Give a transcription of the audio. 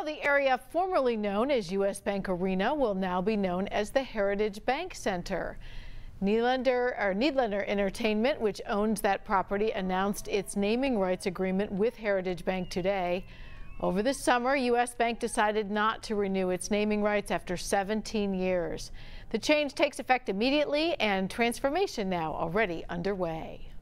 Well, the area formerly known as U.S. Bank Arena will now be known as the Heritage Bank Center. Needlander Entertainment, which owns that property, announced its naming rights agreement with Heritage Bank today. Over the summer, U.S. Bank decided not to renew its naming rights after 17 years. The change takes effect immediately and transformation now already underway.